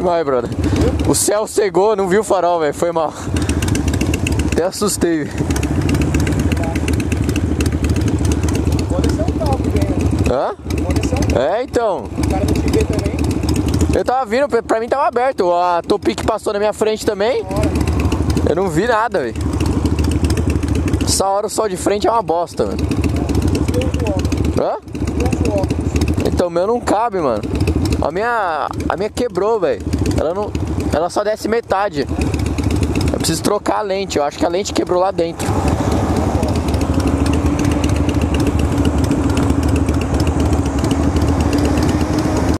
Foi mal, brother. O céu cegou, não viu o farol, velho. Foi mal. Até assustei. Pode ser um carro que vem, né? Hã? Pode ser um carro. É, então. O cara não te vê também. Eu tava vindo, pra mim tava aberto. A Topic passou na minha frente também. Eu não vi nada, velho. Essa hora o sol de frente é uma bosta, mano. Hã? Então, o meu não cabe, mano. A minha quebrou, velho. Ela só desce metade. Eu preciso trocar a lente. Eu acho que a lente quebrou lá dentro.